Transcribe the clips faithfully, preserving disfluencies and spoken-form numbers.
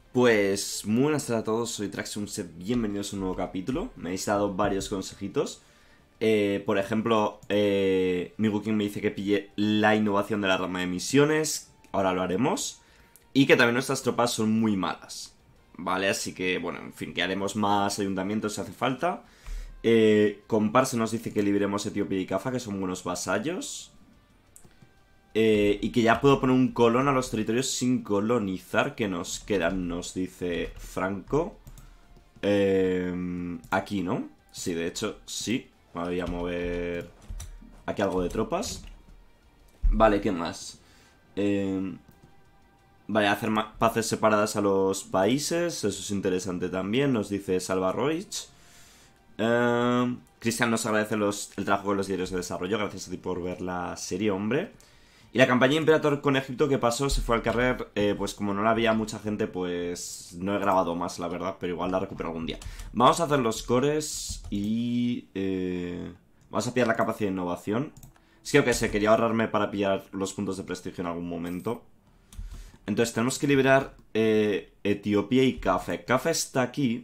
Pues muy buenas tardes a todos, soy Traxxumset, bienvenidos a un nuevo capítulo. Me habéis dado varios consejitos. Eh, por ejemplo, eh, Migukin me dice que pille la innovación de la rama de misiones, ahora lo haremos. Y que también nuestras tropas son muy malas, ¿vale? Así que, bueno, en fin, que haremos más ayuntamientos si hace falta. Eh, Comparse nos dice que liberemos Etiopía y Cafa, que son buenos vasallos. Eh, y que ya puedo poner un colon a los territorios sin colonizar que nos quedan, nos dice Franco. Eh, aquí, ¿no? Sí, de hecho, sí. Me voy a mover aquí algo de tropas. Vale, ¿qué más? Eh, vale, hacer paces separadas a los países. Eso es interesante también, nos dice Salva Roig. Eh, Cristian nos agradece los, el trabajo con los diarios de desarrollo. Gracias a ti por ver la serie, hombre. Y la campaña Imperator con Egipto que pasó, se fue al carrer, eh, pues como no la había mucha gente, pues no he grabado más, la verdad, pero igual la recupero algún día. Vamos a hacer los cores y... Eh, vamos a pillar la capacidad de innovación. Es que yo que sé, quería ahorrarme para pillar los puntos de prestigio en algún momento. Entonces tenemos que liberar eh, Etiopía y Cafe. Cafe está aquí.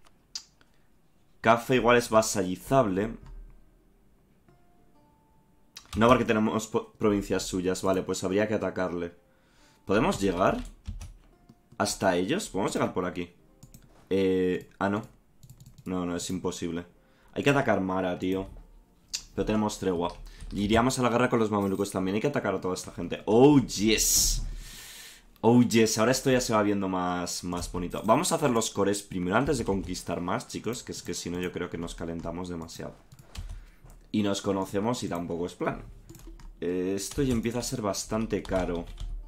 Cafe igual es vasallizable. No, porque tenemos provincias suyas. Vale, pues habría que atacarle. ¿Podemos llegar hasta ellos? ¿Podemos llegar por aquí? Eh... Ah, no. No, no, es imposible. Hay que atacar Mara, tío. Pero tenemos tregua. Y iríamos a la guerra con los mamelucos también. Hay que atacar a toda esta gente. ¡Oh, yes! ¡Oh, yes! Ahora esto ya se va viendo más, más bonito. Vamos a hacer los cores primero antes de conquistar más, chicos. Que es que si no yo creo que nos calentamos demasiado. Y nos conocemos y tampoco es plan. Eh, esto ya empieza a ser bastante caro.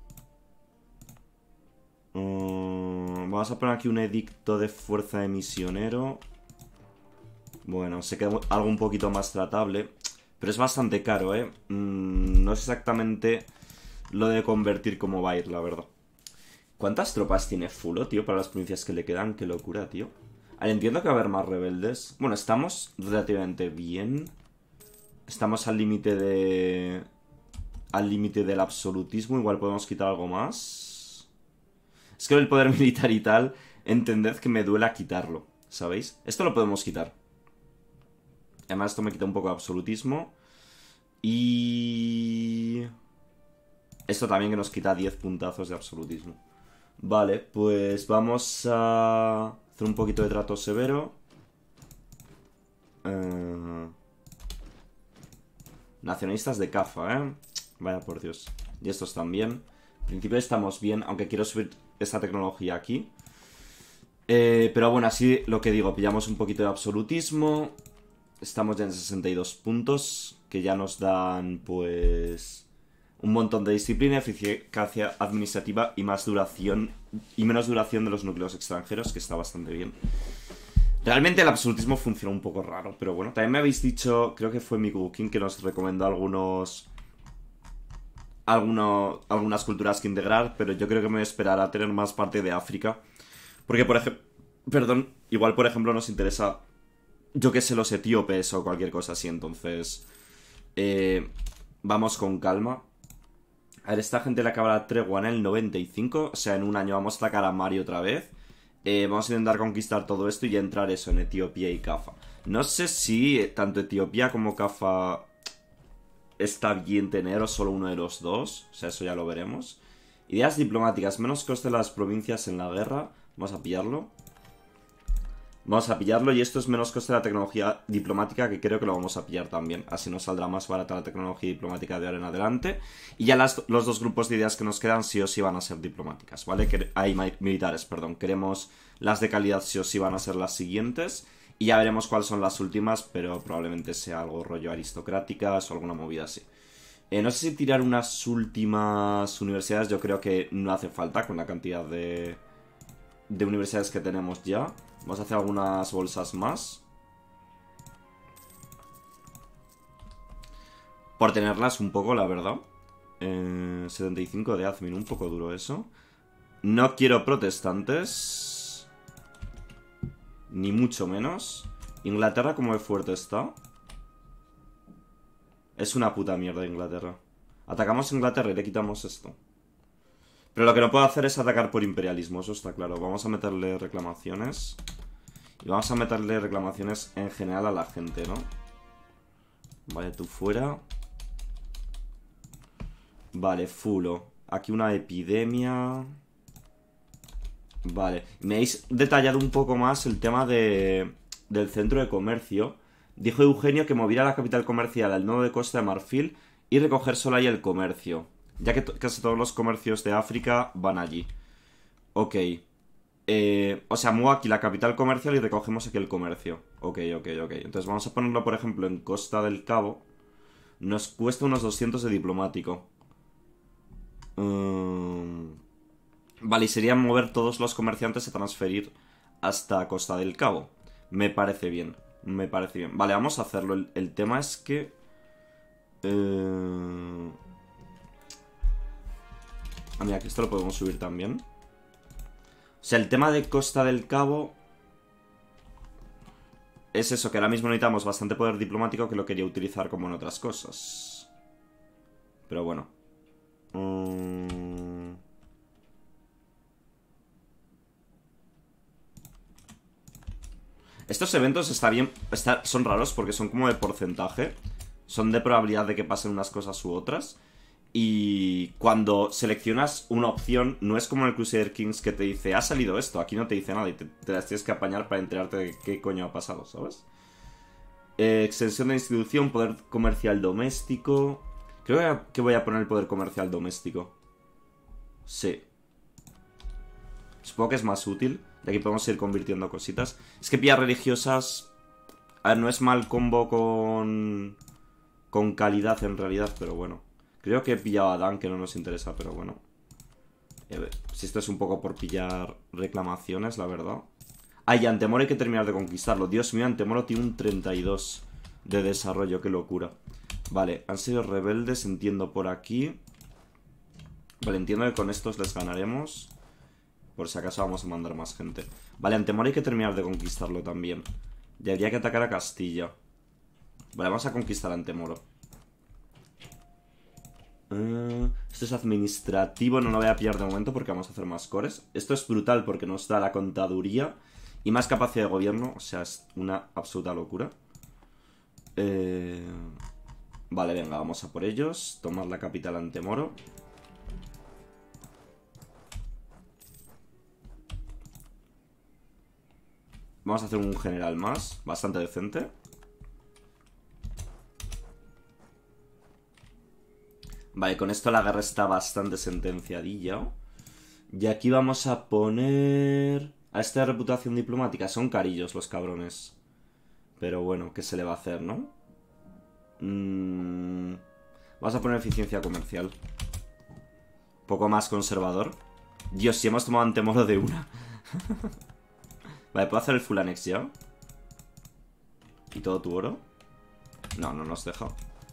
Um, vamos a poner aquí un edicto de fuerza de misionero. Bueno, se queda algo un poquito más tratable. Pero es bastante caro, ¿eh? Mm, no sé exactamente lo de convertir cómo va a ir, la verdad. ¿Cuántas tropas tiene Fulo, tío? Para las provincias que le quedan. Qué locura, tío. Ahora entiendo que va a haber más rebeldes. Bueno, estamos relativamente bien. Estamos al límite de... Al límite del absolutismo. Igual podemos quitar algo más. Es que el poder militar y tal, entended que me duela quitarlo, ¿sabéis? Esto lo podemos quitar. Además esto me quita un poco de absolutismo. Y... esto también que nos quita diez puntazos de absolutismo. Vale, pues vamos a hacer un poquito de trato severo. Eh... Nacionalistas de Cafa, ¿eh? Vaya por Dios. Y estos también. En principio estamos bien, aunque quiero subir esta tecnología aquí. Eh, pero bueno, así lo que digo, pillamos un poquito de absolutismo. Estamos ya en sesenta y dos puntos, que ya nos dan, pues... un montón de disciplina, eficacia administrativa y más duración... y menos duración de los núcleos extranjeros, que está bastante bien. Realmente el absolutismo funciona un poco raro, pero bueno. También me habéis dicho, creo que fue Migukin que nos recomendó algunos... Alguno, algunas culturas que integrar, pero yo creo que me voy a esperar a tener más parte de África. Porque, por ejemplo... Perdón, igual, por ejemplo, nos interesa... Yo que sé, los etíopes o cualquier cosa así, entonces... Eh, vamos con calma. A ver, esta gente le acaba la tregua en el noventa y cinco, o sea, en un año vamos a atacar a Mari otra vez. Eh, vamos a intentar conquistar todo esto y entrar eso en Etiopía y Cafa. No sé si tanto Etiopía como Cafa está bien tener o solo uno de los dos. O sea, eso ya lo veremos. Ideas diplomáticas. Menos coste de las provincias en la guerra. Vamos a pillarlo. Vamos a pillarlo y esto es menos coste de la tecnología diplomática, que creo que lo vamos a pillar también. Así nos saldrá más barata la tecnología diplomática de ahora en adelante. Y ya las, los dos grupos de ideas que nos quedan sí o sí van a ser diplomáticas, ¿vale? Que, hay militares, perdón. Queremos las de calidad sí o sí van a ser las siguientes. Y ya veremos cuáles son las últimas, pero probablemente sea algo rollo aristocráticas o alguna movida así. Eh, no sé si tirar unas últimas universidades, yo creo que no hace falta con la cantidad de, de universidades que tenemos ya. Vamos a hacer algunas bolsas más. Por tenerlas un poco, la verdad. Eh, setenta y cinco de admin, un poco duro eso. No quiero protestantes. Ni mucho menos. Inglaterra, como de fuerte está. Es una puta mierda Inglaterra. Atacamos Inglaterra y le quitamos esto. Pero lo que no puedo hacer es atacar por imperialismo, eso está claro. Vamos a meterle reclamaciones. Y vamos a meterle reclamaciones en general a la gente, ¿no? Vale, tú fuera. Vale, Fulo. Aquí una epidemia. Vale. Me habéis detallado un poco más el tema de, del centro de comercio. Dijo Eugenio que moviera la capital comercial al nodo de Costa de Marfil y recoger solo ahí el comercio, ya que casi todos los comercios de África van allí. Ok. Eh, o sea, muevo aquí la capital comercial y recogemos aquí el comercio. Ok, ok, ok. Entonces vamos a ponerlo, por ejemplo, en Costa del Cabo. Nos cuesta unos doscientos de diplomático. Um... Vale, y sería mover todos los comerciantes a transferir hasta Costa del Cabo. Me parece bien. Me parece bien. Vale, vamos a hacerlo. El, el tema es que... Eh... Ah, mira, que esto lo podemos subir también. O sea, el tema de Costa del Cabo... Es eso, que ahora mismo necesitamos bastante poder diplomático, que lo quería utilizar como en otras cosas. Pero bueno. Um... Estos eventos está bien, está, son raros porque son como de porcentaje. Son de probabilidad de que pasen unas cosas u otras. Y cuando seleccionas una opción, no es como en el Crusader Kings que te dice, ha salido esto. Aquí no te dice nada y te, te las tienes que apañar para enterarte de qué coño ha pasado, ¿sabes? Eh, extensión de institución, poder comercial doméstico. Creo que voy a poner el poder comercial doméstico. Sí. Supongo que es más útil. De aquí podemos ir convirtiendo cositas. Es que pillar religiosas... A ver, no es mal combo con... Con calidad en realidad, pero bueno. Creo que he pillado a Dan, que no nos interesa, pero bueno. A ver, si esto es un poco por pillar reclamaciones, la verdad. Ah, y Antemoro hay que terminar de conquistarlo. Dios mío, Antemoro tiene un treinta y dos de desarrollo, qué locura. Vale, han sido rebeldes, entiendo por aquí. Vale, entiendo que con estos les ganaremos. Por si acaso vamos a mandar más gente. Vale, Antemoro hay que terminar de conquistarlo también. Y habría que atacar a Castilla. Vale, vamos a conquistar a Antemoro. Uh, esto es administrativo, no lo voy a pillar de momento porque vamos a hacer más cores. Esto es brutal porque nos da la contaduría y más capacidad de gobierno. O sea, es una absoluta locura. Eh... Vale, venga, vamos a por ellos. Tomar la capital Antemoro. Vamos a hacer un general más, bastante decente. Vale, con esto la guerra está bastante sentenciadilla. Y aquí vamos a poner... A esta de reputación diplomática. Son carillos los cabrones. Pero bueno, ¿qué se le va a hacer, no? Mm... Vamos a poner eficiencia comercial. Un poco más conservador. Dios, si hemos tomado Antemoro de una. Vale, ¿puedo hacer el full annex ya? ¿Y todo tu oro? No, no nos deja.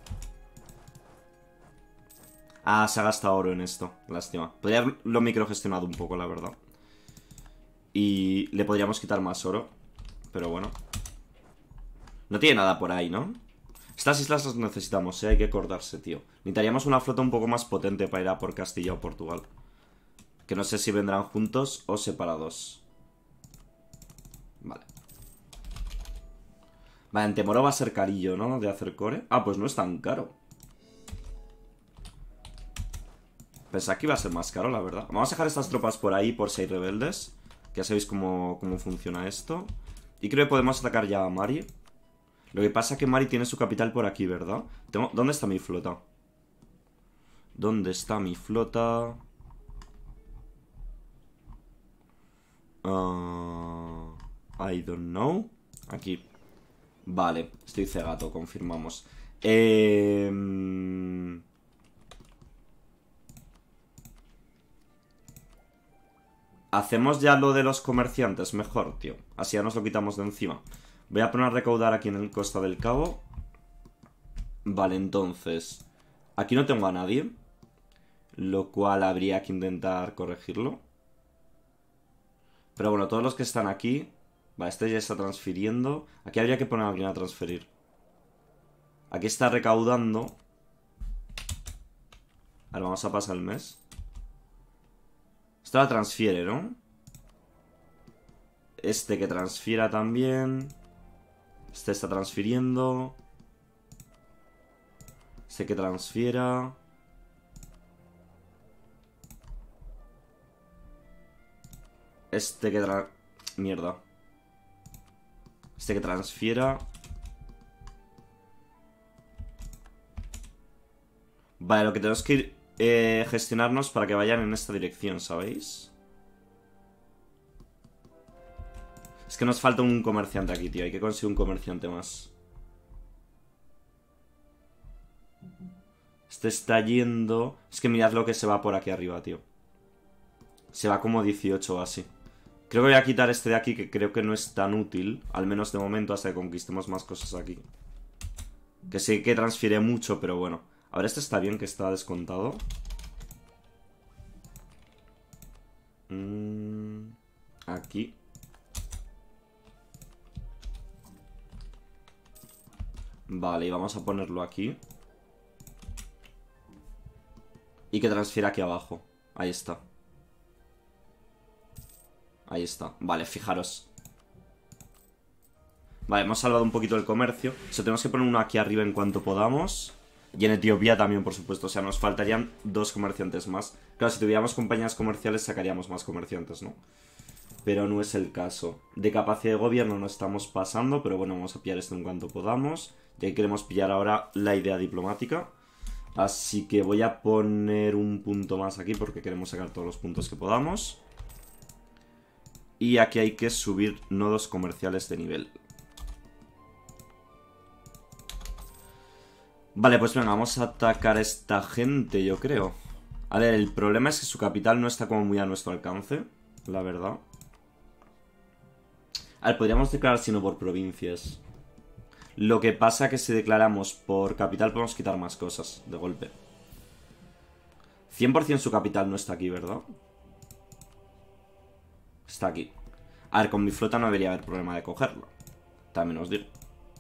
Ah, se ha gastado oro en esto. Lástima. Podría haberlo microgestionado un poco, la verdad. Y le podríamos quitar más oro. Pero bueno. No tiene nada por ahí, ¿no? Estas islas las necesitamos, ¿eh? Hay que acordarse, tío. Necesitaríamos una flota un poco más potente para ir a por Castilla o Portugal. Que no sé si vendrán juntos o separados. Vale. Vale, Antemoro va a ser carillo, ¿no? De hacer core. Ah, pues no es tan caro. Pensaba que iba a ser más caro, la verdad. Vamos a dejar estas tropas por ahí por si hay rebeldes. Que ya sabéis cómo, cómo funciona esto. Y creo que podemos atacar ya a Mari. Lo que pasa es que Mari tiene su capital por aquí, ¿verdad? Tengo... ¿Dónde está mi flota? ¿Dónde está mi flota? Uh... I don't know. Aquí. Vale, estoy cegato, confirmamos. Eh... Hacemos ya lo de los comerciantes mejor, tío. Así ya nos lo quitamos de encima. Voy a poner a recaudar aquí en el Costa del Cabo. Vale, entonces... Aquí no tengo a nadie. Lo cual habría que intentar corregirlo. Pero bueno, todos los que están aquí... Vale, este ya está transfiriendo. Aquí habría que poner a alguien a transferir. Aquí está recaudando. Ahora vamos a pasar el mes. Esta la transfiere, ¿no? Este que transfiera también. Este está transfiriendo. Este que transfiera. Este que tra... Mierda. Este que transfiera. Vale, lo que tenemos que ir eh, gestionarnos para que vayan en esta dirección, ¿sabéis? Es que nos falta un comerciante aquí, tío. Hay que conseguir un comerciante más. Este está yendo... Es que mirad lo que se va por aquí arriba, tío. Se va como dieciocho o así. Creo que voy a quitar este de aquí, que creo que no es tan útil. Al menos de momento, hasta que conquistemos más cosas aquí. Que sí que transfiere mucho, pero bueno. A ver, este está bien, que está descontado. Mm, aquí. Vale, y vamos a ponerlo aquí. Y que transfiera aquí abajo. Ahí está. Ahí está. Vale, fijaros. Vale, hemos salvado un poquito el comercio. O sea, tenemos que poner uno aquí arriba en cuanto podamos. Y en Etiopía también, por supuesto. O sea, nos faltarían dos comerciantes más. Claro, si tuviéramos compañías comerciales sacaríamos más comerciantes, ¿no? Pero no es el caso. De capacidad de gobierno no estamos pasando, pero bueno, vamos a pillar esto en cuanto podamos. Y ahí queremos pillar ahora la idea diplomática. Así que voy a poner un punto más aquí porque queremos sacar todos los puntos que podamos. Y aquí hay que subir nodos comerciales de nivel. Vale, pues venga, vamos a atacar a esta gente, yo creo. A ver, el problema es que su capital no está como muy a nuestro alcance, la verdad. A ver, podríamos declarar sino por provincias. Lo que pasa que si declaramos por capital podemos quitar más cosas de golpe. cien por ciento su capital no está aquí, ¿verdad? Está aquí. A ver, con mi flota no debería haber problema de cogerlo. También os digo.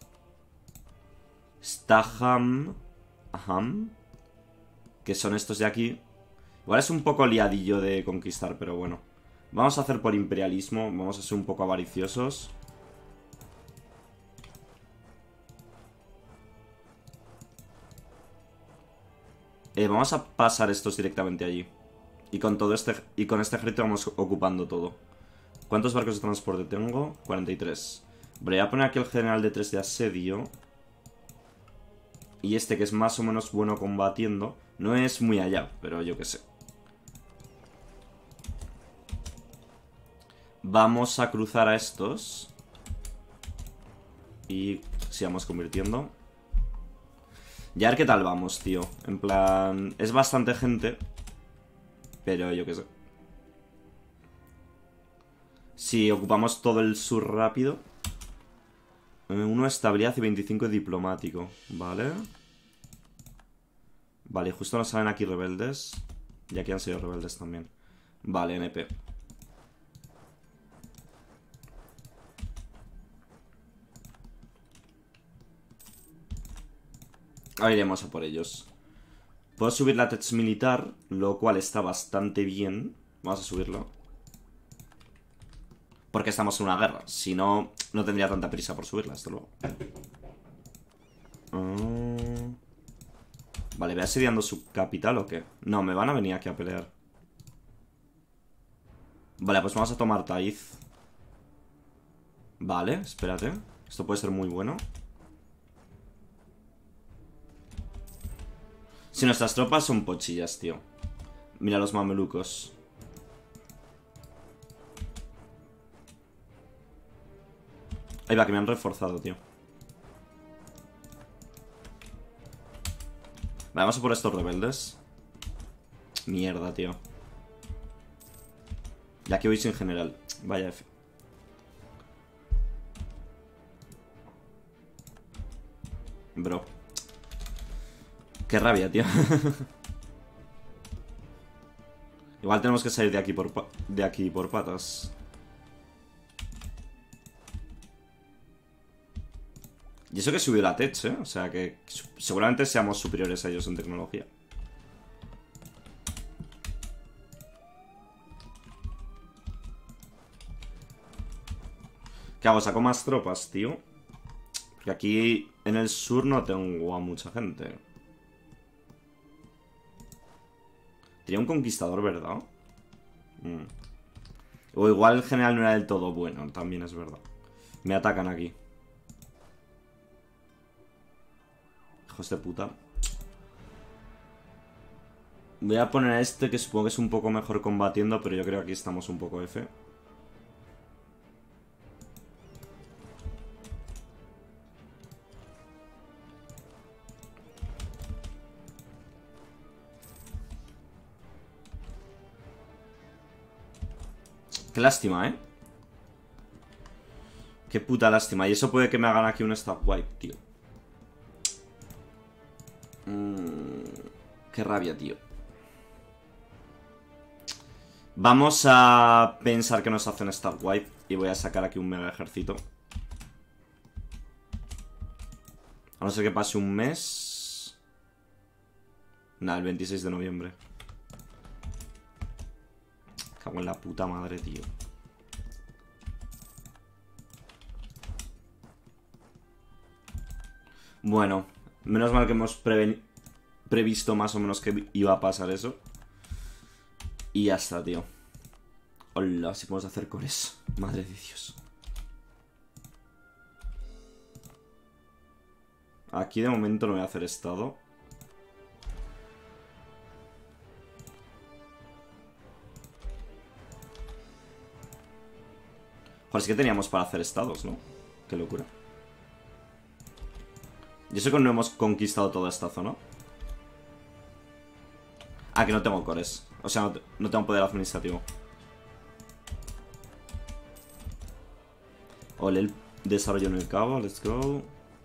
Staham. Aham. Que son estos de aquí. Igual es un poco liadillo de conquistar, pero bueno. Vamos a hacer por imperialismo. Vamos a ser un poco avariciosos. Eh, vamos a pasar estos directamente allí. Y con todo este. Y con este ejército vamos ocupando todo. ¿Cuántos barcos de transporte tengo? cuarenta y tres. Voy a poner aquí el general de tres de asedio. Y este que es más o menos bueno combatiendo. No es muy allá, pero yo qué sé. Vamos a cruzar a estos. Y sigamos convirtiendo. Y a ver qué tal vamos, tío. En plan, es bastante gente. Pero yo qué sé. Si ocupamos todo el sur rápido. Uno estabilidad y veinticinco de diplomático. Vale. Vale, justo nos salen aquí rebeldes. Y aquí han sido rebeldes también. Vale, N P. Ahora iremos a por ellos. Puedo subir la tech militar, lo cual está bastante bien. Vamos a subirlo. Porque estamos en una guerra. Si no, no tendría tanta prisa por subirla, hasta luego. Uh... Vale, ¿ve asediando su capital o qué? No, me van a venir aquí a pelear. Vale, pues vamos a tomar Taiz. Vale, espérate. Esto puede ser muy bueno. Si nuestras tropas son pochillas, tío. Mira los mamelucos. Ahí va, que me han reforzado, tío. Vale, vamos a por estos rebeldes. Mierda, tío. Ya que voy sin general. Vaya F. Bro. Qué rabia, tío. Igual tenemos que salir de aquí por, pa de aquí por patas. Y eso que subió la tech, ¿eh? O sea que seguramente seamos superiores a ellos en tecnología. ¿Qué hago? ¿Saco más tropas, tío? Porque aquí en el sur no tengo a mucha gente. Tenía un conquistador, ¿verdad? Mm. O igual el general no era del todo bueno, también es verdad. Me atacan aquí. Hijos de puta. Voy a poner a este que supongo que es un poco mejor combatiendo, pero yo creo que aquí estamos un poco F. Qué lástima, ¿eh? Qué puta lástima. Y eso puede que me hagan aquí un stab wipe, tío. Mm, qué rabia, tío. Vamos a pensar que nos hacen stab wipe. Y voy a sacar aquí un mega ejército. A no ser que pase un mes. Nada, el veintiséis de noviembre. Cago en la puta madre, tío. Bueno, menos mal que hemos previsto más o menos que iba a pasar eso. Y ya está, tío. Hola, si podemos hacer cores. Madre de Dios. Aquí de momento no voy a hacer estado. Joder, es que teníamos para hacer estados, ¿no? Qué locura. Yo sé que no hemos conquistado toda esta zona. Ah, que no tengo cores. O sea, no, no tengo poder administrativo. Ole, el desarrollo en el cabo, let's go.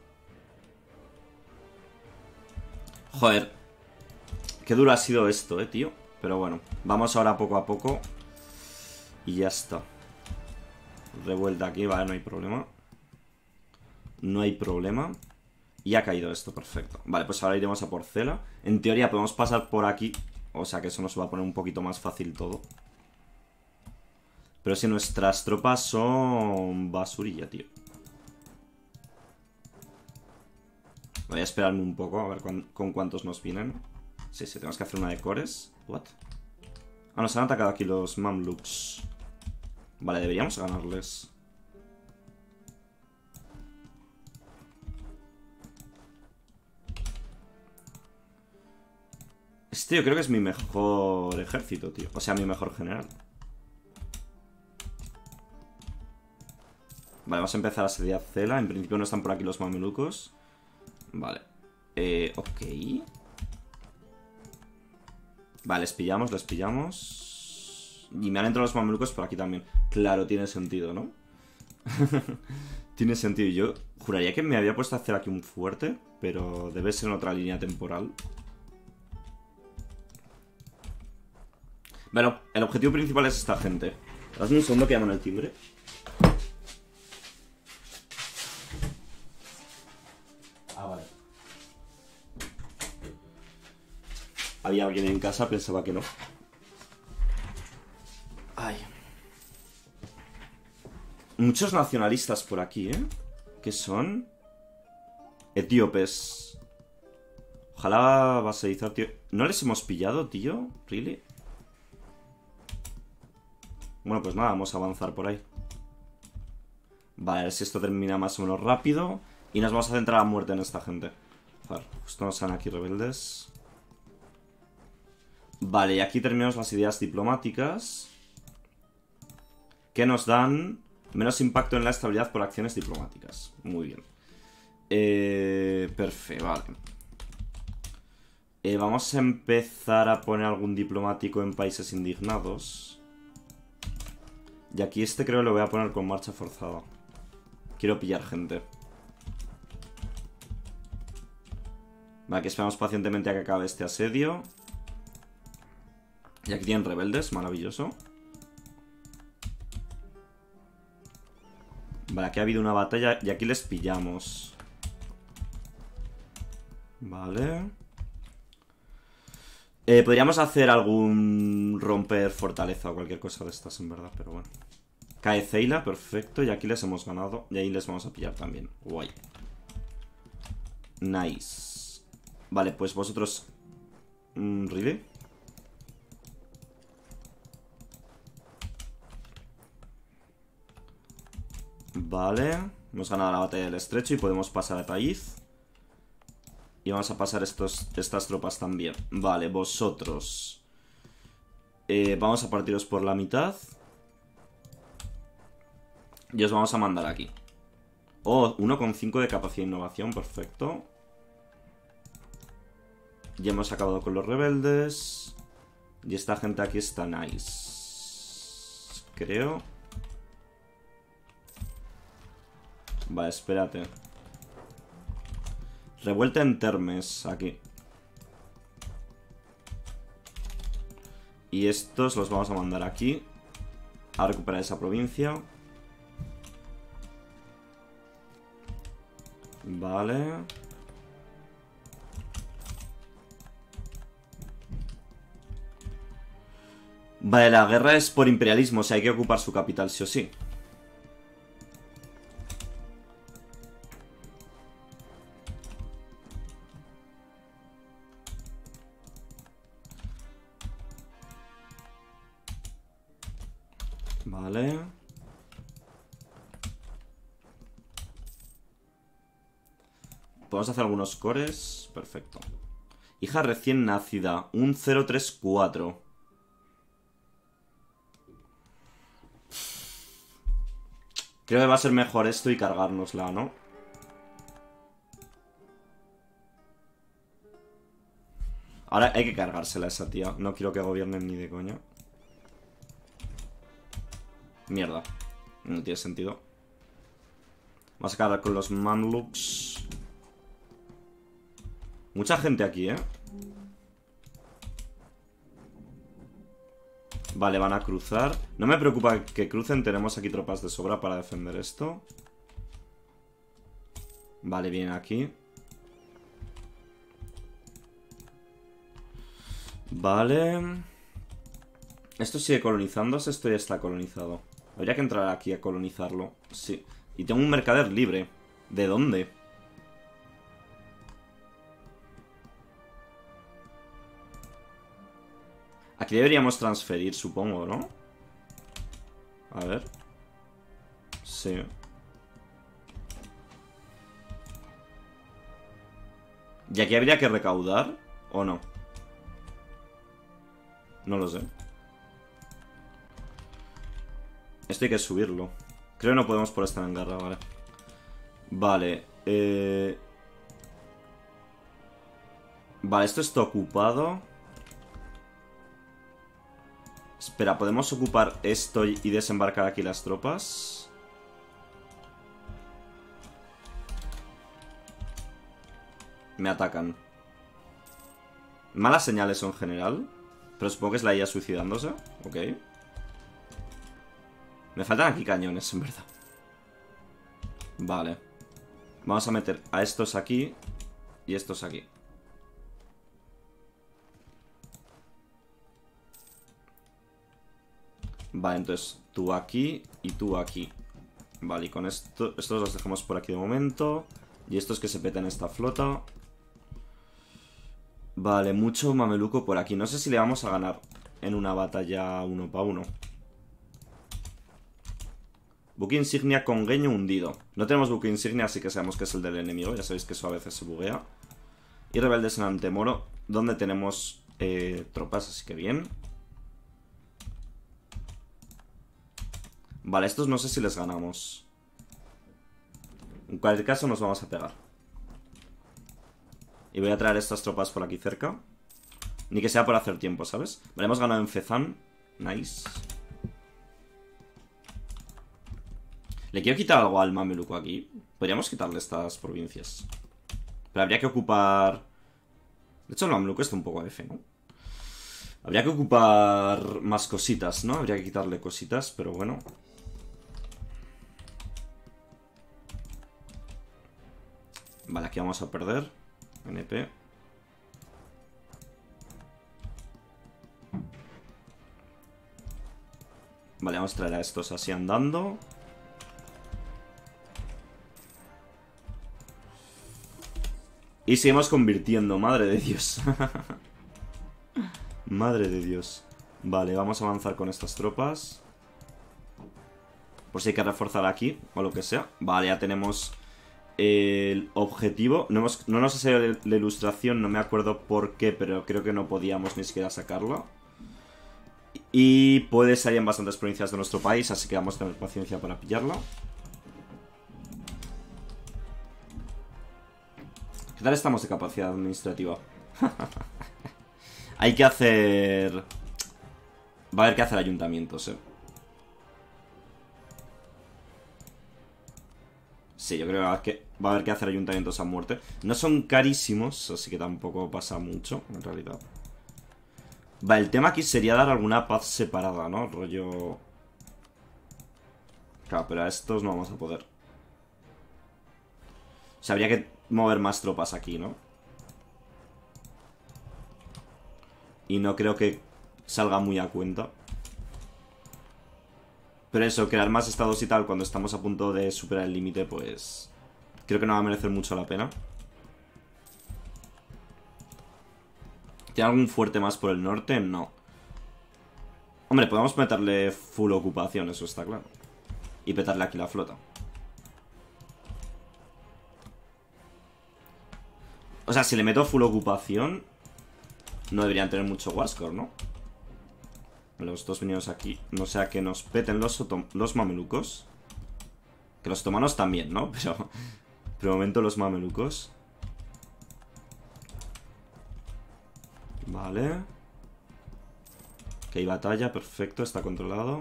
Joder. Qué duro ha sido esto, eh, tío. Pero bueno, vamos ahora poco a poco. Y ya está. Revuelta aquí, vale, no hay problema. No hay problema. Y ha caído esto, perfecto. Vale, pues ahora iremos a Porcela. En teoría podemos pasar por aquí. O sea que eso nos va a poner un poquito más fácil todo. Pero si nuestras tropas son basurilla, tío. Voy a esperarme un poco a ver con, con cuántos nos vienen. Sí, sí, tenemos que hacer una de cores. What? Ah, nos han atacado aquí los Mamluks. Vale, deberíamos ganarles. Este yo creo que es mi mejor ejército, tío. O sea, mi mejor general. Vale, vamos a empezar a asediar Cela. En principio no están por aquí los mamelucos. Vale. Eh, ok. Vale, les pillamos, les pillamos. Y me han entrado los mamelucos por aquí también. Claro, tiene sentido, ¿no? Tiene sentido. Yo juraría que me había puesto a hacer aquí un fuerte, pero debe ser en otra línea temporal. Bueno, el objetivo principal es esta gente. Hazme un segundo que llaman el timbre. Ah, vale. Había alguien en casa, pensaba que no. Ay. Muchos nacionalistas por aquí, ¿eh? ¿Qué son? Etíopes. Ojalá vasallar, tío. ¿No les hemos pillado, tío? ¿Really? Bueno, pues nada, vamos a avanzar por ahí. Vale, a ver si esto termina más o menos rápido. Y nos vamos a centrar a muerte en esta gente. Joder, justo nos salen aquí rebeldes. Vale, y aquí terminamos las ideas diplomáticas. Que nos dan menos impacto en la estabilidad por acciones diplomáticas. Muy bien. Eh, perfecto, vale. Eh, vamos a empezar a poner algún diplomático en países indignados. Y aquí este creo que lo voy a poner con marcha forzada. Quiero pillar gente. Vale, que esperamos pacientemente a que acabe este asedio. Y aquí tienen rebeldes, maravilloso. Vale, aquí ha habido una batalla y aquí les pillamos. Vale. Eh, podríamos hacer algún romper fortaleza o cualquier cosa de estas, en verdad, pero bueno. Cae Zeila, perfecto. Y aquí les hemos ganado. Y ahí les vamos a pillar también. Guay. Nice. Vale, pues vosotros... Mm, ¿really? Vale. Hemos ganado la batalla del estrecho y podemos pasar a Taiz. Y vamos a pasar estos, estas tropas también. Vale, vosotros... Eh, vamos a partiros por la mitad. Y os vamos a mandar aquí. Oh, uno coma cinco de capacidad de innovación, perfecto. Ya hemos acabado con los rebeldes. Y esta gente aquí está nice. Creo. Vale, espérate. Revuelta en Termes, aquí. Y estos los vamos a mandar aquí. A recuperar esa provincia. Vale. Vale, la guerra es por imperialismo, o sea, hay que ocupar su capital sí o sí. Vale. Podemos hacer algunos cores. Perfecto. Hija recién nacida. Un cero tres cuatro. Creo que va a ser mejor esto y cargárnosla, ¿no? Ahora hay que cargársela a esa tía. No quiero que gobiernen ni de coña. Mierda. No tiene sentido. Vamos a cargar con los Mamluks. Mucha gente aquí, ¿eh? Vale, van a cruzar. No me preocupa que crucen. Tenemos aquí tropas de sobra para defender esto. Vale, bien aquí. Vale. Esto sigue colonizándose. Esto ya está colonizado. Habría que entrar aquí a colonizarlo. Sí. Y tengo un mercader libre. ¿De dónde? Aquí deberíamos transferir, supongo, ¿no? A ver. Sí. ¿Y aquí habría que recaudar? ¿O no? No lo sé. Esto hay que subirlo. Creo que no podemos por estar en guerra, vale. Vale. Eh... Vale, esto está ocupado. Espera, ¿podemos ocupar esto y desembarcar aquí las tropas? Me atacan. Malas señales en general. Pero supongo que es la I A suicidándose. Ok. Me faltan aquí cañones, en verdad. Vale. Vamos a meter a estos aquí y estos aquí. Vale, entonces tú aquí y tú aquí. Vale, y con esto, estos los dejamos por aquí de momento. Y estos que se peten esta flota. Vale, mucho mameluco por aquí. No sé si le vamos a ganar en una batalla uno para uno. Buque insignia con gueño hundido. No tenemos buque insignia, así que sabemos que es el del enemigo. Ya sabéis que eso a veces se buguea. Y rebeldes en Antemoro, donde tenemos eh, tropas, así que bien. Vale, estos no sé si les ganamos. En cualquier caso nos vamos a pegar. Y voy a traer estas tropas por aquí cerca. Ni que sea por hacer tiempo, ¿sabes? Vale, hemos ganado en Fezán. Nice. Le quiero quitar algo al mameluco aquí. Podríamos quitarle estas provincias. Pero habría que ocupar... De hecho el mameluco está un poco F, ¿no? Habría que ocupar más cositas, ¿no? Habría que quitarle cositas, pero bueno. Vale, aquí vamos a perder. N P. Vale, vamos a traer a estos así andando. Y seguimos convirtiendo, madre de Dios. Madre de Dios. Vale, vamos a avanzar con estas tropas. Por si hay que reforzar aquí, o lo que sea. Vale, ya tenemos el objetivo. No, hemos, no nos ha salido la ilustración, no me acuerdo por qué, pero creo que no podíamos ni siquiera sacarla. Y puede salir en bastantes provincias de nuestro país, así que vamos a tener paciencia para pillarla. ¿Qué tal estamos de capacidad administrativa? Hay que hacer... Va a haber que hacer ayuntamientos, eh. Sí, yo creo que va a haber que hacer ayuntamientos a muerte. No son carísimos, así que tampoco pasa mucho, en realidad. Vale, el tema aquí sería dar alguna paz separada, ¿no? Rollo... Claro, pero a estos no vamos a poder. O sea, habría que mover más tropas aquí, ¿no? Y no creo que salga muy a cuenta. Pero eso, crear más estados y tal cuando estamos a punto de superar el límite, pues... Creo que no va a merecer mucho la pena. ¿Tiene algún fuerte más por el norte? No. Hombre, podemos meterle full ocupación, eso está claro. Y petarle aquí la flota. O sea, si le meto full ocupación, no deberían tener mucho warscore, ¿no? Los dos venidos aquí. No sea que nos peten los, los mamelucos. Que los otomanos también, ¿no? Pero... Pero de momento los mamelucos. Vale. Ok, batalla, perfecto, está controlado.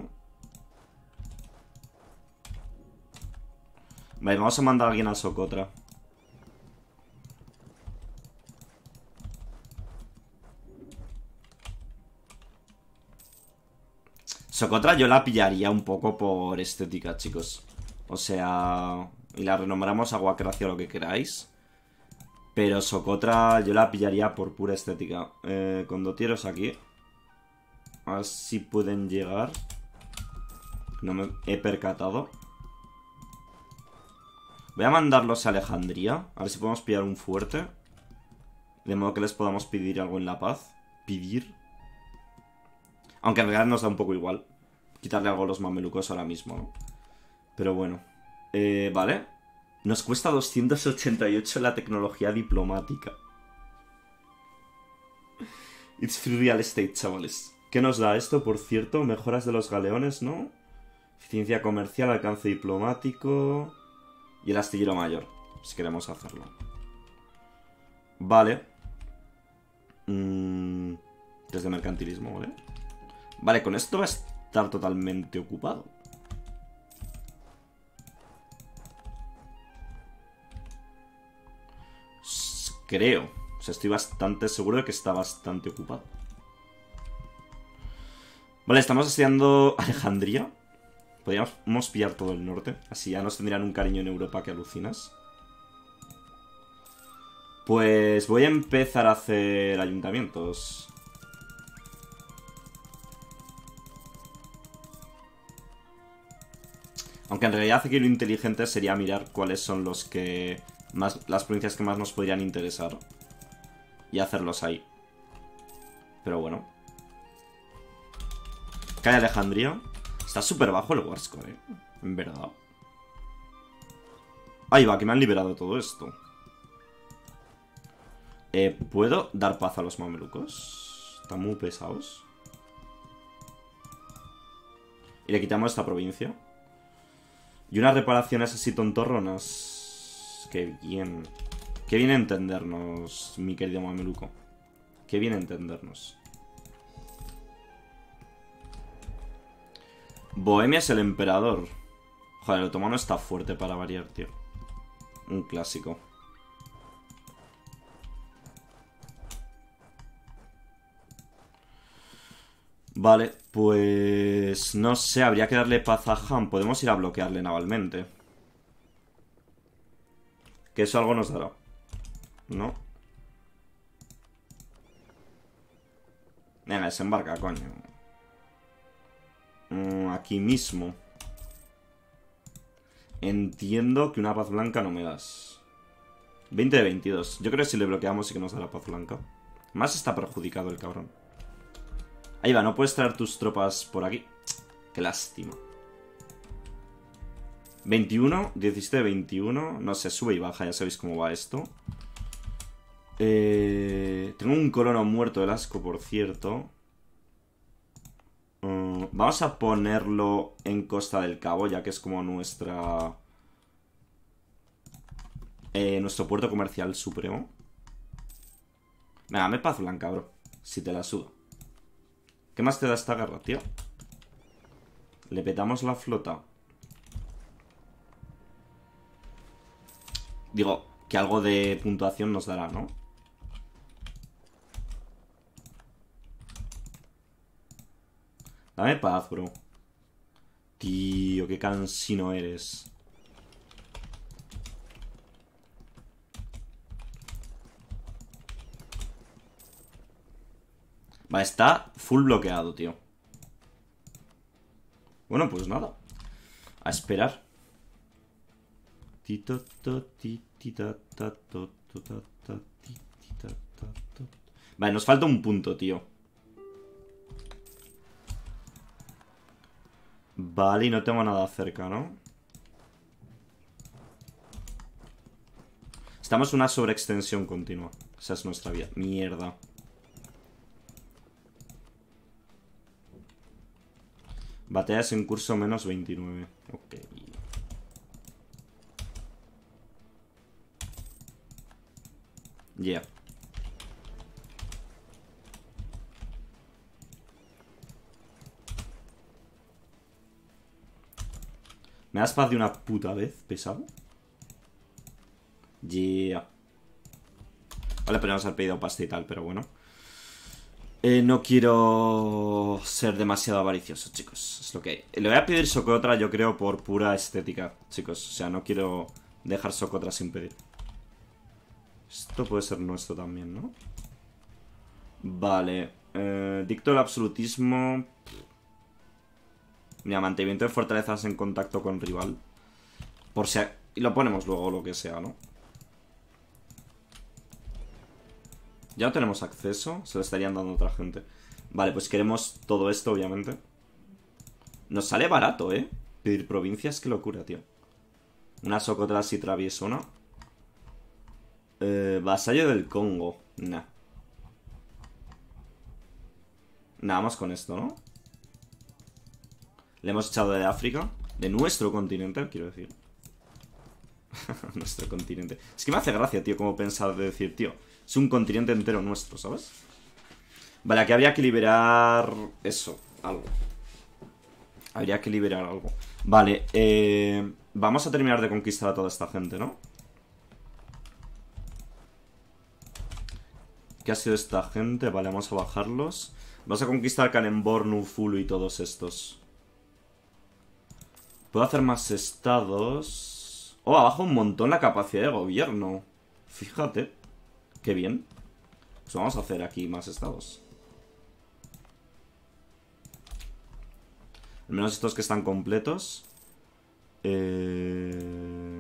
Vale, vamos a mandar a alguien a Socotra. Socotra yo la pillaría un poco por estética, chicos. O sea... Y la renombramos Aguacracia o lo que queráis. Pero Socotra yo la pillaría por pura estética. Eh, condotieros aquí. A ver si pueden llegar. No me he percatado. Voy a mandarlos a Alejandría. A ver si podemos pillar un fuerte. De modo que les podamos pedir algo en la paz. Pedir. Aunque en realidad nos da un poco igual quitarle algo a los mamelucos ahora mismo, ¿no? Pero bueno. Eh, vale. Nos cuesta doscientos ochenta y ocho la tecnología diplomática. It's free real estate, chavales. ¿Qué nos da esto, por cierto? Mejoras de los galeones, ¿no? Eficiencia comercial, alcance diplomático... Y el astillero mayor, si queremos hacerlo. Vale. Mm, desde mercantilismo, ¿vale? Vale, con esto va a estar totalmente ocupado. Creo. O sea, estoy bastante seguro de que está bastante ocupado. Vale, estamos asediando Alejandría. Podríamos pillar todo el norte. Así ya nos tendrían un cariño en Europa que alucinas. Pues voy a empezar a hacer ayuntamientos. Aunque en realidad aquí lo inteligente sería mirar cuáles son los que... Más, las provincias que más nos podrían interesar. Y hacerlos ahí. Pero bueno. Cae Alejandría. Está súper bajo el warscore, ¿eh? En verdad. Ahí va, que me han liberado todo esto. Eh, ¿Puedo dar paz a los mamelucos? Están muy pesados. Y le quitamos esta provincia. Y unas reparaciones así tontorronas. Qué bien. Qué bien entendernos, mi querido mameluco. Qué bien entendernos. Bohemia es el emperador. Joder, el otomano está fuerte para variar, tío. Un clásico. Vale, pues... No sé, habría que darle paz a Han. Podemos ir a bloquearle navalmente. Que eso algo nos dará. ¿No? Venga, desembarca, coño. Mm, aquí mismo. Entiendo que una paz blanca no me das. veinte de veintidós. Yo creo que si le bloqueamos sí que nos da la paz blanca. Más está perjudicado el cabrón. Ahí va, no puedes traer tus tropas por aquí. Qué lástima. veintiuno, diecisiete, veintiuno. No sé, sube y baja, ya sabéis cómo va esto. Eh, tengo un colono muerto del asco, por cierto. Uh, vamos a ponerlo en Costa del Cabo, ya que es como nuestra... Eh, nuestro puerto comercial supremo. Venga, dame paz blanca, bro. Si te la sudo. ¿Qué más te da esta guerra, tío? Le petamos la flota. Digo, que algo de puntuación nos dará, ¿no? Dame paz, bro. Tío, qué cansino eres. Vale, está full bloqueado, tío. Bueno, pues nada. A esperar. Vale, nos falta un punto, tío. Vale, y no tengo nada cerca, ¿no? Estamos en una sobreextensión continua. Esa es nuestra vida. Mierda. Batallas en curso menos veintinueve. Ok. Yeah. ¿Me das paz de una puta vez, pesado? Yeah. Vale, podríamos haber pedido pasta y tal, pero bueno. Eh, no quiero ser demasiado avaricioso, chicos. Es lo que hay. Le voy a pedir Socotra, yo creo, por pura estética, chicos. O sea, no quiero dejar Socotra sin pedir. Esto puede ser nuestro también, ¿no? Vale. Eh, dicto el absolutismo. Mira, mantenimiento de fortalezas en contacto con rival. Por si... Y lo ponemos luego, lo que sea, ¿no? Ya no tenemos acceso. Se lo estarían dando a otra gente. Vale, pues queremos todo esto, obviamente. Nos sale barato, ¿eh? Pedir provincias, qué locura, tío. Una Socotra si traviesona. Eh, vasallo del Congo. Nah. Nada más con esto, ¿no? Le hemos echado de África. De nuestro continente, quiero decir. Nuestro continente. Es que me hace gracia, tío, como pensar de decir, tío, es un continente entero nuestro, ¿sabes? Vale, aquí habría que liberar... Eso, algo. Habría que liberar algo. Vale, eh... vamos a terminar de conquistar a toda esta gente, ¿no? ¿Qué ha sido esta gente? Vale, vamos a bajarlos. Vamos a conquistar Kanemborn, Ufulu y todos estos. Puedo hacer más estados. Oh, ha bajado un montón la capacidad de gobierno. Fíjate. Qué bien. Pues vamos a hacer aquí más estados. Al menos estos que están completos. Eh...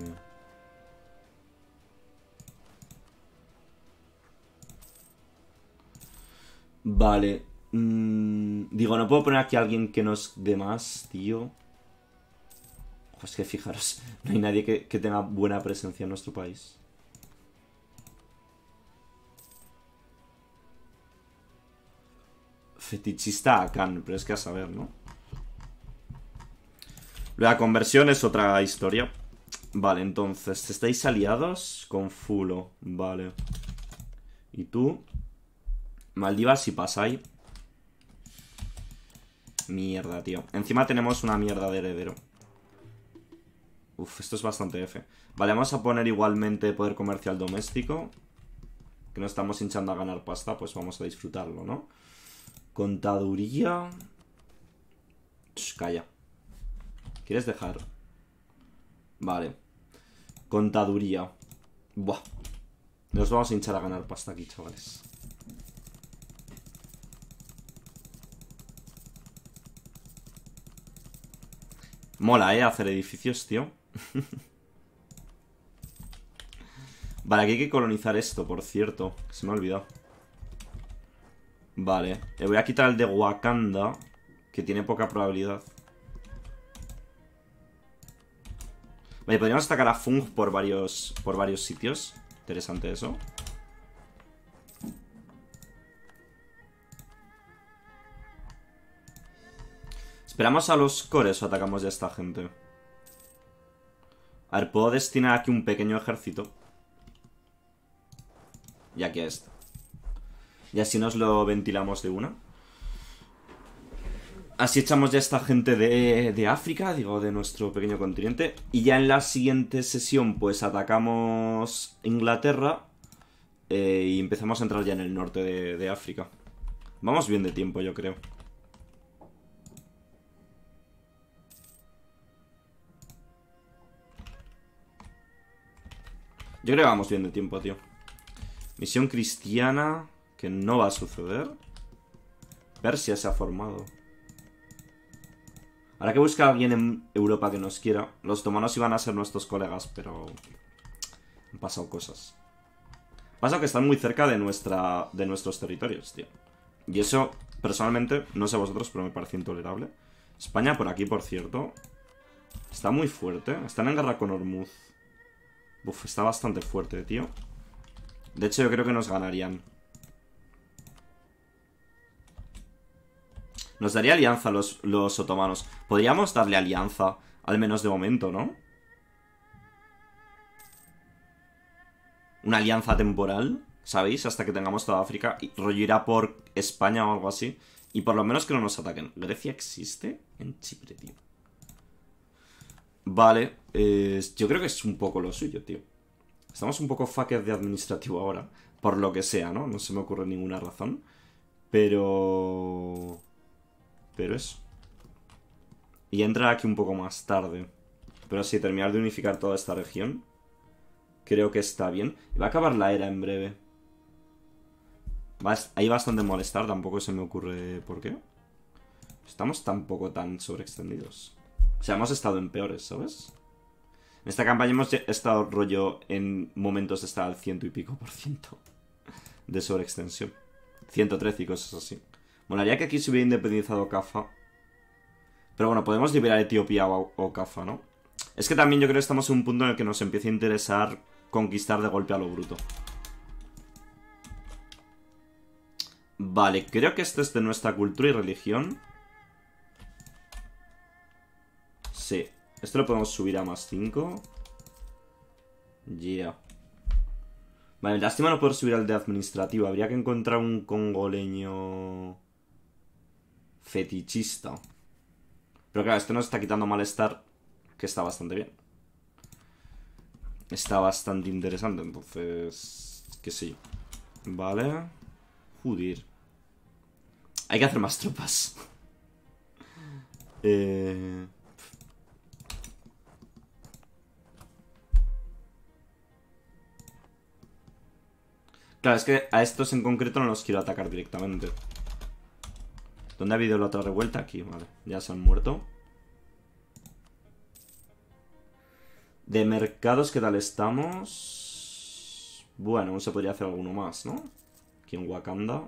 Vale. Mm, digo, no puedo poner aquí a alguien que nos dé más, tío. Es que fijaros, no hay nadie que, que tenga buena presencia en nuestro país. Fetichista a Khan, pero es que a saber, ¿no? La conversión es otra historia. Vale, entonces, ¿estáis aliados? Con Fulo, vale. ¿Y tú? Maldivas y Pasai. Mierda, tío. Encima tenemos una mierda de heredero. Uf, esto es bastante F. Vale, vamos a poner igualmente poder comercial doméstico. Que no estamos hinchando a ganar pasta, pues vamos a disfrutarlo, ¿no? Contaduría. Shh, calla. ¿Quieres dejar? Vale. Contaduría. Buah. Nos vamos a hinchar a ganar pasta aquí, chavales. Mola, ¿eh? Hacer edificios, tío. Vale, aquí hay que colonizar esto, por cierto. Se me ha olvidado. Vale. Le voy a quitar el de Wakanda, que tiene poca probabilidad. Vale, podríamos atacar a Fung por varios, por varios sitios. Interesante eso. ¿Esperamos a los cores o atacamos ya a esta gente? A ver, puedo destinar aquí un pequeño ejército. Y aquí a este. Y así nos lo ventilamos de una. Así echamos ya a esta gente de, de África, digo, de nuestro pequeño continente. Y ya en la siguiente sesión, pues atacamos Inglaterra. Eh, y empezamos a entrar ya en el norte de, de África. Vamos bien de tiempo, yo creo. Yo creo que vamos bien de tiempo, tío. Misión cristiana, que no va a suceder. Persia se ha formado. Habrá que buscar a alguien en Europa que nos quiera. Los otomanos iban a ser nuestros colegas, pero han pasado cosas. Pasa que están muy cerca de, nuestra, de nuestros territorios, tío. Y eso, personalmente, no sé vosotros, pero me parece intolerable. España por aquí, por cierto, está muy fuerte. Están en guerra con Hormuz. Uf, está bastante fuerte, tío. De hecho, yo creo que nos ganarían. Nos daría alianza los, los otomanos. Podríamos darle alianza, al menos de momento, ¿no? Una alianza temporal, ¿sabéis? Hasta que tengamos toda África. Y rollo irá por España o algo así. Y por lo menos que no nos ataquen. ¿Grecia existe? En Chipre, tío. Vale, eh, yo creo que es un poco lo suyo, tío. Estamos un poco fuckers de administrativo ahora. Por lo que sea, ¿no? No se me ocurre ninguna razón. Pero... Pero eso. Y entrar aquí un poco más tarde. Pero sí, terminar de unificar toda esta región. Creo que está bien. Y va a acabar la era en breve. Va, hay bastante molestar, tampoco se me ocurre por qué. Estamos tampoco tan sobreextendidos. O sea, hemos estado en peores, ¿sabes? En esta campaña hemos estado rollo en momentos de estar al ciento y pico por ciento de sobreextensión. ciento trece y cosas así. Molaría que aquí se hubiera independizado Cafa. Pero bueno, podemos liberar Etiopía o, o Cafa, ¿no? Es que también yo creo que estamos en un punto en el que nos empieza a interesar conquistar de golpe a lo bruto. Vale, creo que esto es de nuestra cultura y religión. Sí. Esto lo podemos subir a más cinco. Yeah. Vale, lástima no poder subir al de administrativo. Habría que encontrar un congoleño fetichista. Pero claro, esto nos está quitando malestar, que está bastante bien. Está bastante interesante, entonces... qué sé yo. Vale. Joder. Hay que hacer más tropas. eh... Claro, es que a estos en concreto no los quiero atacar directamente. ¿Dónde ha habido la otra revuelta? Aquí, vale. Ya se han muerto. De mercados, ¿qué tal estamos? Bueno, aún se podría hacer alguno más, ¿no? Aquí en Wakanda.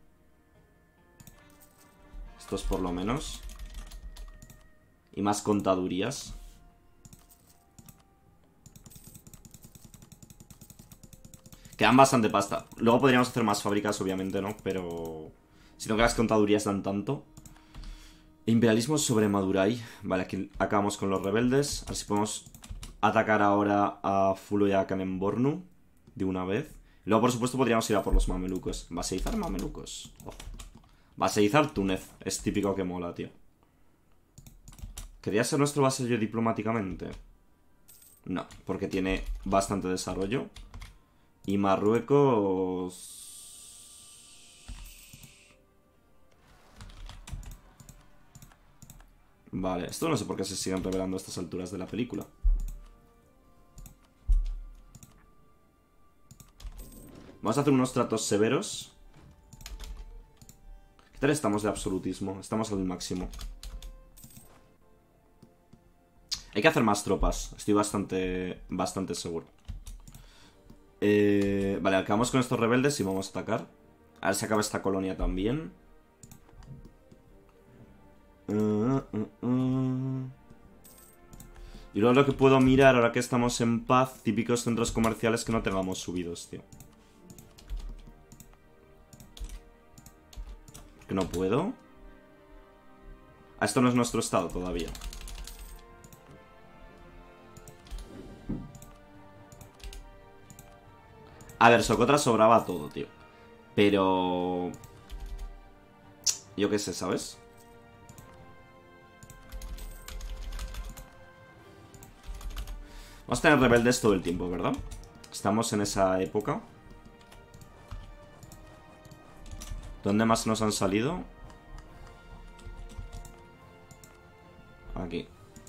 Estos por lo menos. Y más contadurías. Quedan bastante pasta. Luego podríamos hacer más fábricas, obviamente, ¿no? Pero... sino que las contadurías dan tanto. Imperialismo sobre Madurai. Vale, aquí acabamos con los rebeldes. A ver si podemos atacar ahora a Fulo y a Kanembornu de una vez. Luego, por supuesto, podríamos ir a por los mamelucos. Vaseizar mamelucos. Oh. Vaseizar Túnez. Es típico que mola, tío. ¿Quería ser nuestro vasallo diplomáticamente? No, porque tiene bastante desarrollo. Y Marruecos... Vale, esto no sé por qué se siguen revelando a estas alturas de la película. Vamos a hacer unos tratos severos. ¿Qué tal estamos de absolutismo? Estamos al máximo. Hay que hacer más tropas. Estoy bastante, bastante seguro. Eh, vale, acabamos con estos rebeldes y vamos a atacar. A ver si acaba esta colonia también. Uh, uh, uh. Y luego lo que puedo mirar ahora que estamos en paz, típicos centros comerciales que no tengamos subidos, tío. Que no puedo. Ah, esto no es nuestro estado todavía. A ver, Socotra sobraba todo, tío. Pero... yo qué sé, ¿sabes? Vamos a tener rebeldes todo el tiempo, ¿verdad? Estamos en esa época. ¿Dónde más nos han salido? Aquí.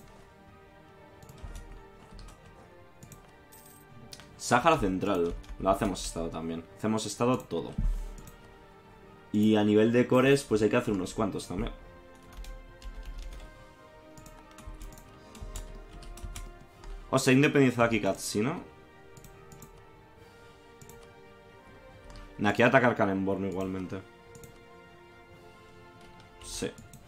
Sáhara Central. Lo hacemos estado también. Hacemos estado todo. Y a nivel de cores, pues hay que hacer unos cuantos también. O sea, independizado aquí Katsina. Nah, quiero atacar Kalemborn igualmente. Sí.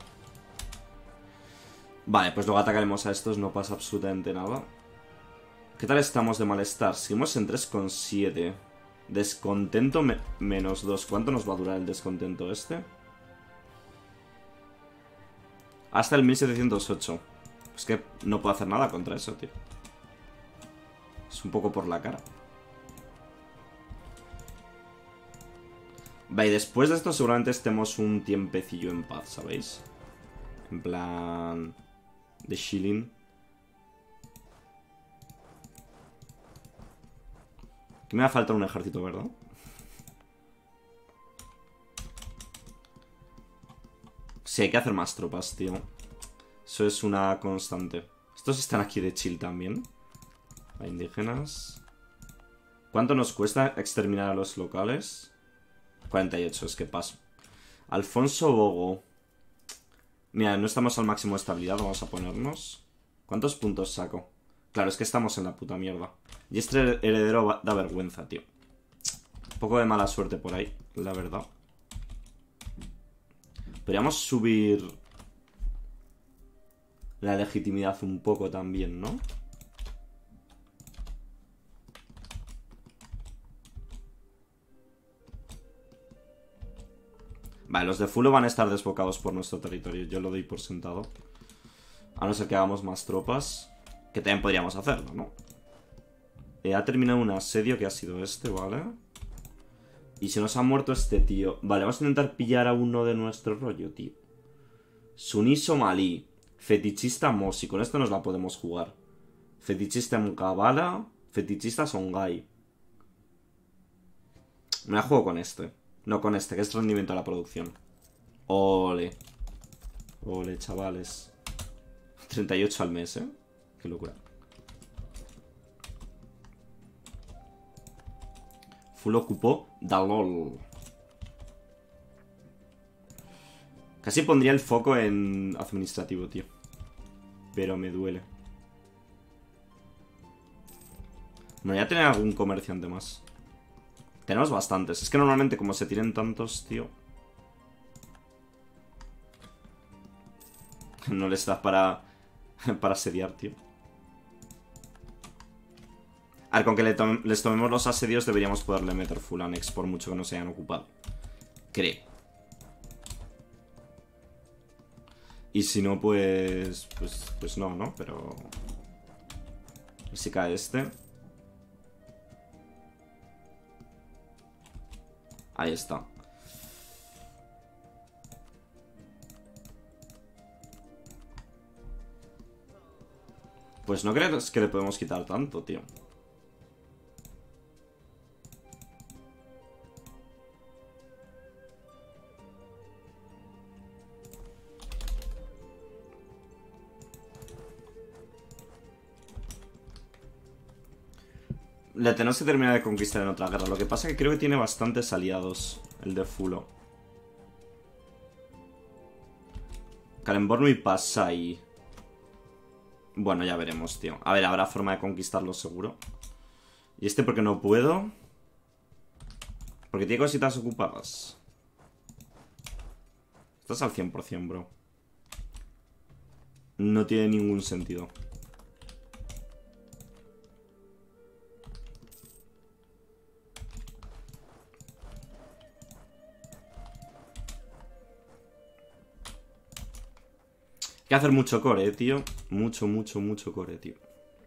Vale, pues luego atacaremos a estos, no pasa absolutamente nada. ¿Qué tal estamos de malestar? Seguimos en tres coma siete. Descontento me menos dos. ¿Cuánto nos va a durar el descontento este? Hasta el mil setecientos ocho. Es que no puedo hacer nada contra eso, tío. Es un poco por la cara. Vale, y después de esto seguramente estemos un tiempecillo en paz, ¿sabéis? En plan... de chilling. Que me va a faltar un ejército, ¿verdad? Sí, hay que hacer más tropas, tío. Eso es una constante. Estos están aquí de chill también. Hay indígenas. ¿Cuánto nos cuesta exterminar a los locales? cuarenta y ocho, es que paso. Alfonso Bogo. Mira, no estamos al máximo de estabilidad. Vamos a ponernos. ¿Cuántos puntos saco? Claro, es que estamos en la puta mierda. Y este heredero da vergüenza, tío. Un poco de mala suerte por ahí, la verdad. Podríamos subir la legitimidad un poco también, ¿no? Vale, los de Fulo van a estar desbocados por nuestro territorio. Yo lo doy por sentado. A no ser que hagamos más tropas. Que también podríamos hacerlo, ¿no? Eh, ha terminado un asedio que ha sido este, ¿vale? Y se nos ha muerto este tío. Vale, vamos a intentar pillar a uno de nuestro rollo, tío. Suní Somalí. Fetichista Mosi. Con esto nos la podemos jugar. Fetichista Mkabala. Fetichista Songhai. Me la juego con este. No con este, que es rendimiento a la producción. Ole. Ole, chavales. treinta y ocho al mes, ¿eh? Qué locura. Full ocupó Dalol. Casi pondría el foco en administrativo, tío. Pero me duele. Me voy a tener algún comerciante más. Tenemos bastantes. Es que normalmente como se tienen tantos, tío, no les da para Para asediar, tío. A ver, con que le to les tomemos los asedios deberíamos poderle meter full annex por mucho que no se hayan ocupado. Creo. Y si no, pues... Pues, pues no, ¿no? Pero... si cae este... Ahí está. Pues no creo que le podemos quitar tanto, tío. Le tenemos que terminar de conquistar en otra guerra. Lo que pasa es que creo que tiene bastantes aliados el de Fulo. Kalemborn y Pasai. Bueno, ya veremos, tío. A ver, habrá forma de conquistarlo seguro. ¿Y este porque no puedo? Porque tiene cositas ocupadas. Estás al cien por cien, bro. No tiene ningún sentido. Hay que hacer mucho core, eh, tío. Mucho, mucho, mucho core, tío.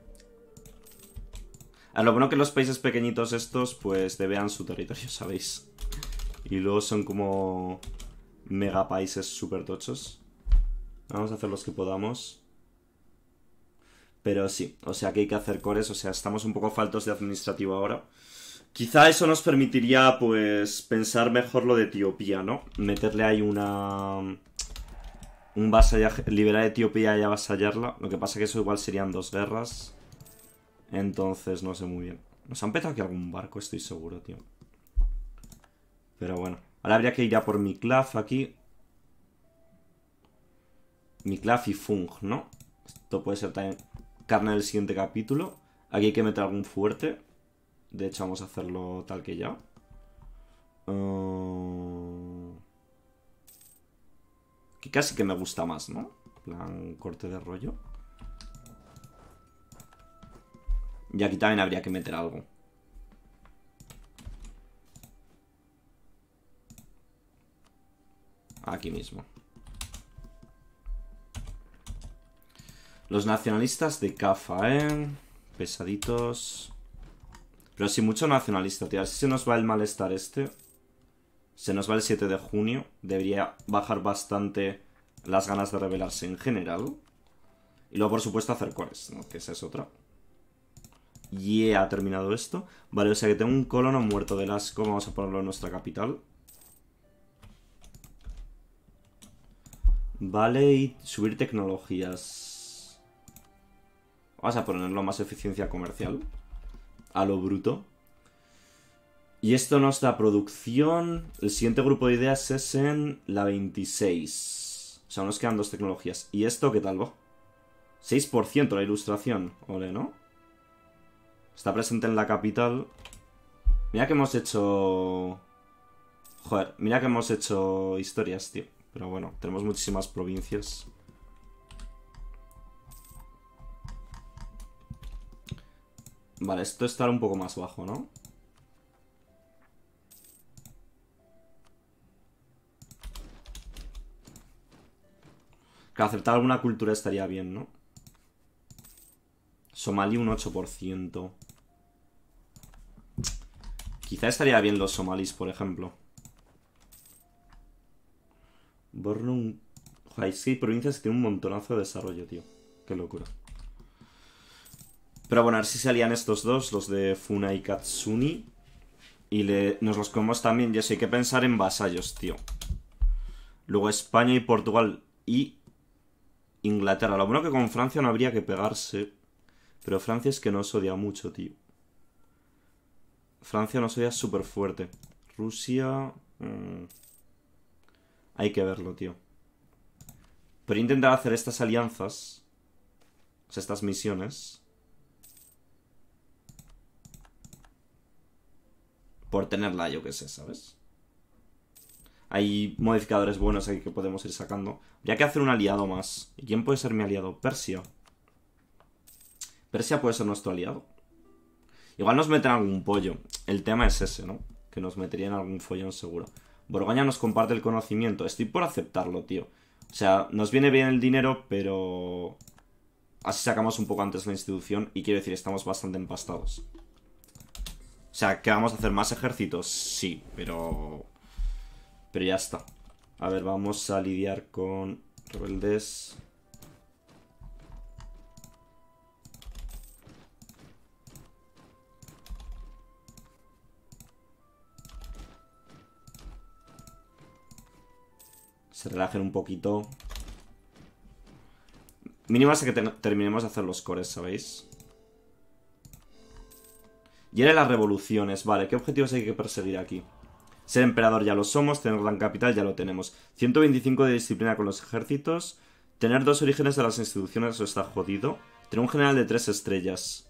A lo bueno que los países pequeñitos estos, pues, devean su territorio, ¿sabéis? Y luego son como mega países súper tochos. Vamos a hacer los que podamos. Pero sí, o sea que hay que hacer cores. O sea, estamos un poco faltos de administrativo ahora. Quizá eso nos permitiría, pues, pensar mejor lo de Etiopía, ¿no? Meterle ahí una... un vasallaje, liberar a Etiopía y avasallarla. Lo que pasa es que eso igual serían dos guerras. Entonces no sé muy bien. Nos han petado aquí algún barco, estoy seguro, tío. Pero bueno. Ahora habría que ir a por Miklaf aquí. Miklaf y Fung, ¿no? Esto puede ser también carne del siguiente capítulo. Aquí hay que meter algún fuerte. De hecho vamos a hacerlo tal que ya. Uh... Que casi que me gusta más, ¿no? Plan corte de rollo. Y aquí también habría que meter algo. Aquí mismo. Los nacionalistas de Cafa, ¿eh? Pesaditos. Pero sí, mucho nacionalista, tío. A ver si se nos va el malestar este. Se nos va el siete de junio. Debería bajar bastante las ganas de rebelarse en general. Y luego, por supuesto, hacer cores, ¿no? Que esa es otra. Y yeah, ha terminado esto. Vale, o sea que tengo un colono muerto del asco. Vamos a ponerlo en nuestra capital. Vale, y subir tecnologías. Vamos a ponerlo más eficiencia comercial. A lo bruto. Y esto nos da producción. El siguiente grupo de ideas es en la veintiséis. O sea, nos quedan dos tecnologías. ¿Y esto qué tal va? seis por ciento la ilustración. Ole, ¿no? Está presente en la capital. Mira que hemos hecho... Joder, mira que hemos hecho historias, tío. Pero bueno, tenemos muchísimas provincias. Vale, esto estará un poco más bajo, ¿no? Que aceptar alguna cultura estaría bien, ¿no? Somalí un ocho por ciento. Quizá estaría bien los somalíes, por ejemplo. Borno un... Joder, es que hay provincias que tienen un montonazo de desarrollo, tío. Qué locura. Pero bueno, a ver si salían estos dos, los de Funa y Katsuni. Y le... nos los comemos también. Ya sé, hay que pensar en vasallos, tío. Luego España y Portugal y Inglaterra. Lo bueno que con Francia no habría que pegarse. Pero Francia es que nos odia mucho, tío. Francia nos odia súper fuerte. Rusia... Mmm... Hay que verlo, tío. Pero intentar hacer estas alianzas. O sea, estas misiones. Por tenerla, yo qué sé, ¿sabes? Hay modificadores buenos aquí que podemos ir sacando. Habría que hacer un aliado más. ¿Y quién puede ser mi aliado? Persia. Persia puede ser nuestro aliado. Igual nos meten algún pollo. El tema es ese, ¿no? Que nos meterían algún follón seguro. Borgoña nos comparte el conocimiento. Estoy por aceptarlo, tío. O sea, nos viene bien el dinero, pero... así sacamos un poco antes la institución. Y quiero decir, estamos bastante empastados. O sea, ¿qué vamos a hacer? ¿Más ejércitos? Sí, pero... pero ya está. A ver, vamos a lidiar con rebeldes. Se relajen un poquito. Mínimo hasta que te terminemos de hacer los cores, ¿sabéis? Y era las revoluciones. Vale, ¿qué objetivos hay que perseguir aquí? Ser emperador ya lo somos. Tener gran capital ya lo tenemos. ciento veinticinco de disciplina con los ejércitos. Tener dos orígenes de las instituciones, eso está jodido. Tenemos un general de tres estrellas.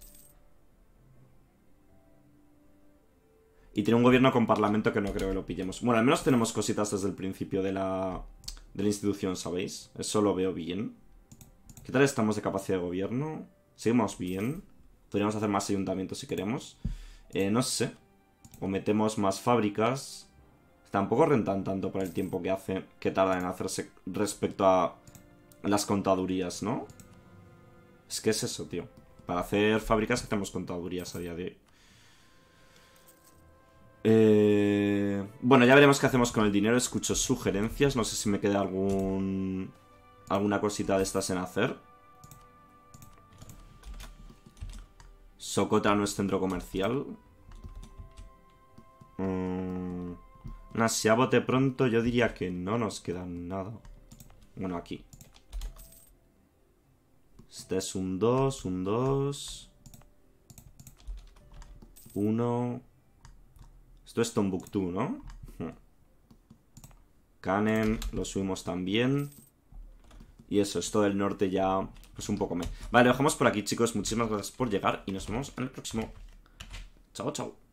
Y tiene un gobierno con parlamento que no creo que lo pillemos. Bueno, al menos tenemos cositas desde el principio de la, de la institución, ¿sabéis? Eso lo veo bien. ¿Qué tal estamos de capacidad de gobierno? Seguimos bien. Podríamos hacer más ayuntamientos si queremos. Eh, no sé. O metemos más fábricas. Tampoco rentan tanto por el tiempo que hace, que tardan en hacerse respecto a las contadurías, ¿no? Es que es eso, tío. Para hacer fábricas hacemos contadurías a día de hoy. Eh... Bueno, ya veremos qué hacemos con el dinero. Escucho sugerencias. No sé si me queda algún... alguna cosita de estas en hacer. Socotra no es centro comercial. Mm... Si a bote pronto yo diría que no nos queda nada. Bueno, aquí. Este es un dos, un dos. uno. Esto es Tombuctú, ¿no? Canen, lo subimos también. Y eso, esto del norte ya, pues un poco me... Vale, lo dejamos por aquí, chicos. Muchísimas gracias por llegar y nos vemos en el próximo. Chao, chao.